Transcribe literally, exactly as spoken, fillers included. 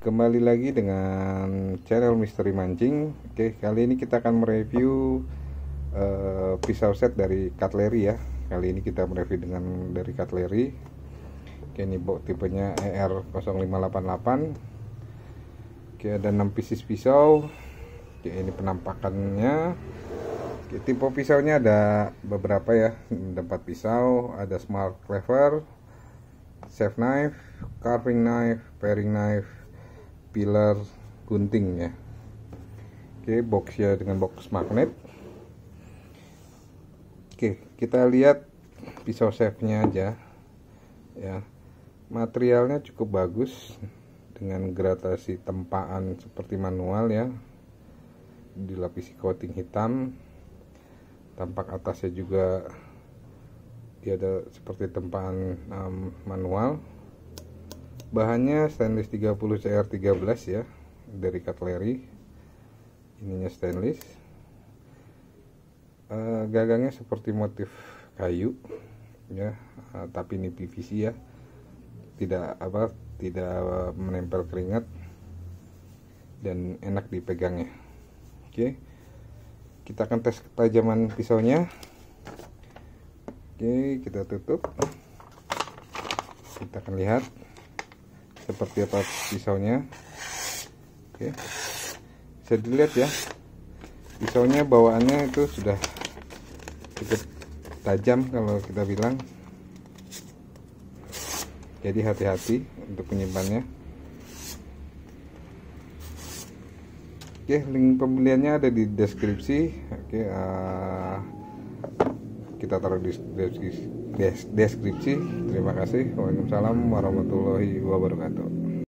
Kembali lagi dengan channel Misteri Mancing. Oke, kali ini kita akan mereview uh, pisau set dari Cutlery ya. Kali ini kita mereview dengan dari Cutlery. Oke, ini box tipenya E R nol lima delapan delapan. Oke, ada enam pieces pisau. Oke, ini penampakannya. Oke, tipe pisaunya ada beberapa ya. Ada empat pisau, ada smart cleaver, chef knife, carving knife, paring knife, pilar, gunting ya. Oke, boxnya dengan box magnet. Oke, kita lihat pisau chefnya aja ya. Materialnya cukup bagus dengan gradasi tempaan seperti manual ya, dilapisi coating hitam. Tampak atasnya juga dia ada seperti tempaan um, manual. Bahannya stainless tiga puluh C R tiga belas ya, dari Cutlery. Ininya stainless. Uh, gagangnya seperti motif kayu ya, uh, tapi ini P V C ya, tidak apa tidak menempel keringat dan enak dipegangnya. Oke, kita akan tes ketajaman pisaunya. Oke, kita tutup. Kita akan lihat seperti apa pisaunya. Oke, bisa dilihat ya, pisaunya bawaannya itu sudah cukup tajam kalau kita bilang. Jadi hati-hati untuk menyimpannya. Oke, link pembeliannya ada di deskripsi. Oke, uh, kita taruh di deskripsi. Terima kasih. Waalaikumsalam warahmatullahi wabarakatuh.